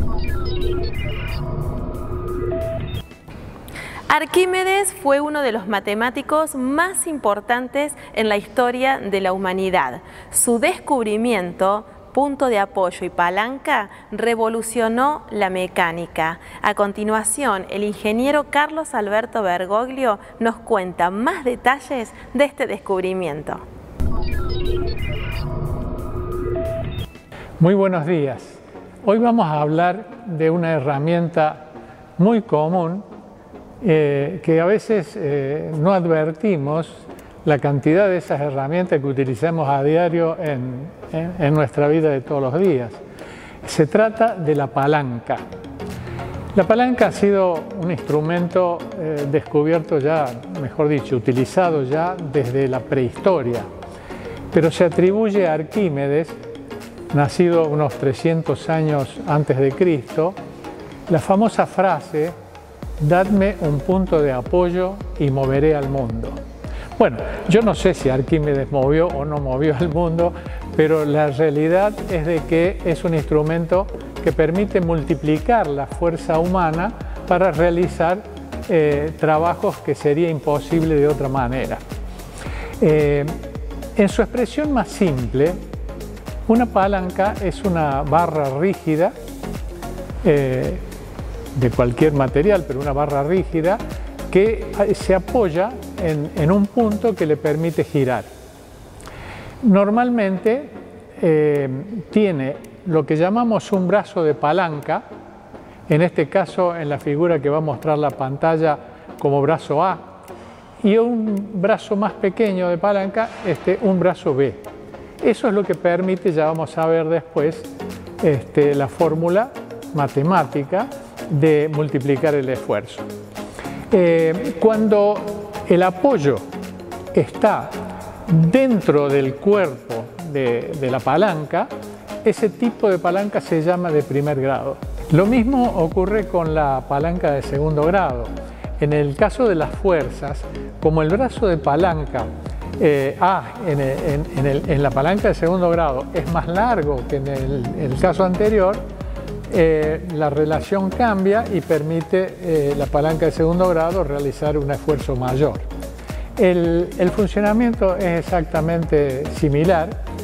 Arquímedes fue uno de los matemáticos más importantes en la historia de la humanidad. Su descubrimiento, punto de apoyo y palanca, revolucionó la mecánica. A continuación, el ingeniero Carlos Alberto Bergoglio nos cuenta más detalles de este descubrimiento. Muy buenos días. Hoy vamos a hablar de una herramienta muy común que a veces no advertimos la cantidad de esas herramientas que utilizamos a diario en nuestra vida de todos los días. Se trata de la palanca. La palanca ha sido un instrumento descubierto ya, mejor dicho, utilizado ya desde la prehistoria, pero se atribuye a Arquímedes, nacido unos 300 años antes de Cristo, la famosa frase: "Dadme un punto de apoyo y moveré al mundo". Bueno, yo no sé si Arquímedes movió o no movió al mundo, pero la realidad es de que es un instrumento que permite multiplicar la fuerza humana para realizar trabajos que sería imposible de otra manera. En su expresión más simple, una palanca es una barra rígida de cualquier material, pero una barra rígida que se apoya en un punto que le permite girar. Normalmente tiene lo que llamamos un brazo de palanca, en este caso en la figura que va a mostrar la pantalla como brazo A, y un brazo más pequeño de palanca, un brazo B. Eso es lo que permite, ya vamos a ver después, la fórmula matemática de multiplicar el esfuerzo. Cuando el apoyo está dentro del cuerpo de la palanca, ese tipo de palanca se llama de primer grado. Lo mismo ocurre con la palanca de segundo grado. En el caso de las fuerzas, como el brazo de palanca en la palanca de segundo grado es más largo que en el caso anterior, la relación cambia y permite la palanca de segundo grado realizar un esfuerzo mayor. El funcionamiento es exactamente similar.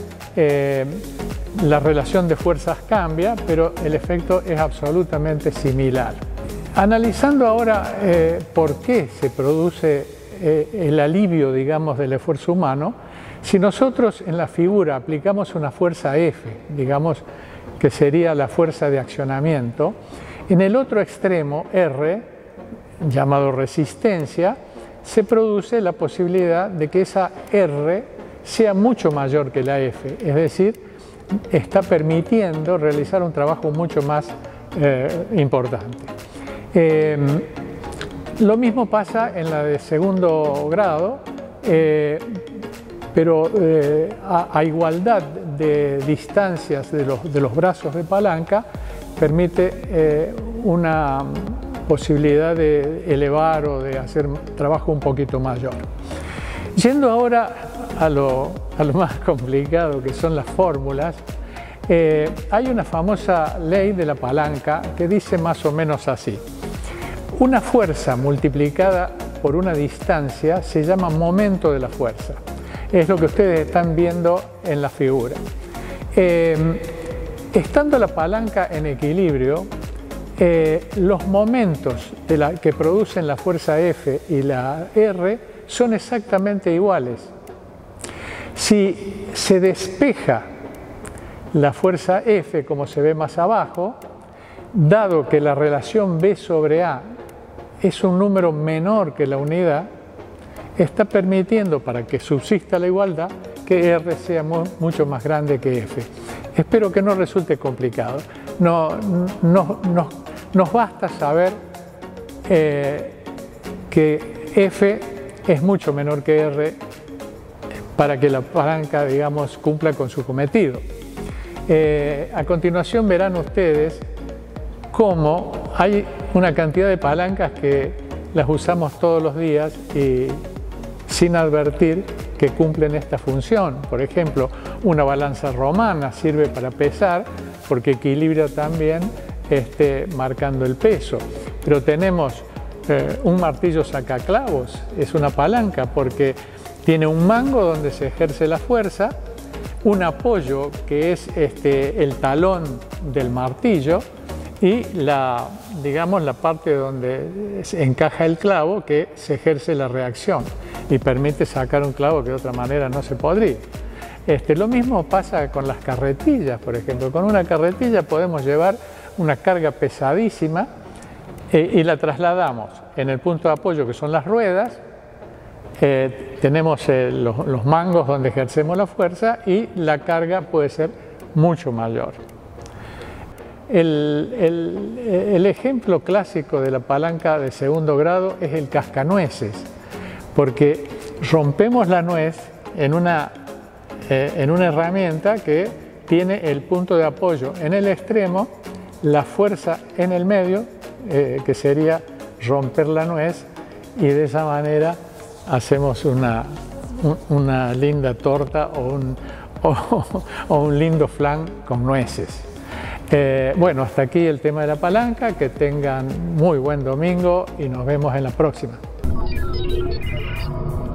La relación de fuerzas cambia, pero el efecto es absolutamente similar. Analizando ahora por qué se produce el alivio, digamos, del esfuerzo humano, si nosotros en la figura aplicamos una fuerza F, digamos, que sería la fuerza de accionamiento, en el otro extremo, R, llamado resistencia, se produce la posibilidad de que esa R sea mucho mayor que la F, es decir, está permitiendo realizar un trabajo mucho más importante. Lo mismo pasa en la de segundo grado, pero a igualdad de distancias de los brazos de palanca, permite una posibilidad de elevar o de hacer trabajo un poquito mayor. Yendo ahora a lo más complicado, que son las fórmulas, hay una famosa ley de la palanca que dice más o menos así: una fuerza multiplicada por una distancia se llama momento de la fuerza. Es lo que ustedes están viendo en la figura. Estando la palanca en equilibrio, los momentos que producen la fuerza F y la R son exactamente iguales. Si se despeja la fuerza F, como se ve más abajo, dado que la relación B sobre A es un número menor que la unidad, está permitiendo, para que subsista la igualdad, que R sea mucho más grande que F. Espero que no resulte complicado. Nos basta saber que F es mucho menor que R para que la palanca, digamos, cumpla con su cometido. A continuación verán ustedes cómo hay una cantidad de palancas que las usamos todos los días y sin advertir que cumplen esta función. Por ejemplo, una balanza romana sirve para pesar porque equilibra también marcando el peso. Pero tenemos un martillo sacaclavos, es una palanca porque tiene un mango donde se ejerce la fuerza, un apoyo que es el talón del martillo y digamos, la parte donde se encaja el clavo que se ejerce la reacción y permite sacar un clavo que de otra manera no se podría. Lo mismo pasa con las carretillas, por ejemplo. Con una carretilla podemos llevar una carga pesadísima y la trasladamos en el punto de apoyo que son las ruedas. Tenemos los mangos donde ejercemos la fuerza y la carga puede ser mucho mayor. El ejemplo clásico de la palanca de segundo grado es el cascanueces, porque rompemos la nuez en una herramienta que tiene el punto de apoyo en el extremo, la fuerza en el medio, que sería romper la nuez, y de esa manera hacemos una linda torta o un lindo flan con nueces. Bueno, hasta aquí el tema de la palanca. Que tengan muy buen domingo y nos vemos en la próxima.